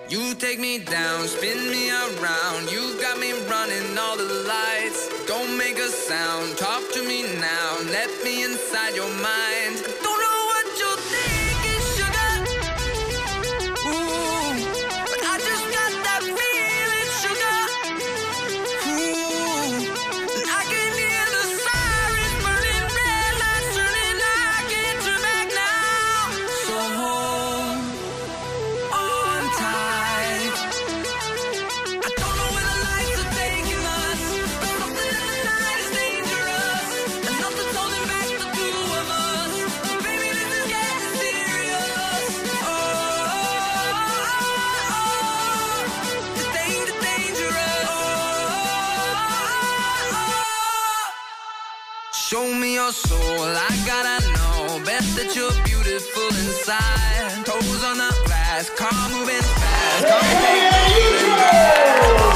You take me down, spin me around. You got me running all the lights. Don't make a sound, talk to me now. Let me inside your mind. Don't know what you're thinking, sugar. Ooh, but I just got that feeling, sugar. Ooh, and I can hear the sirens burning, red lights turning. I can't turn back now. So hold on tight. I don't know where the lights are taking us, but something in the night is dangerous, and nothing's holding back the two of us. Baby, this is getting serious. This thing is dangerous. Show me your soul, I gotta know. Bet that you're beautiful inside. Toes on the glass, car moving fast. Come take me.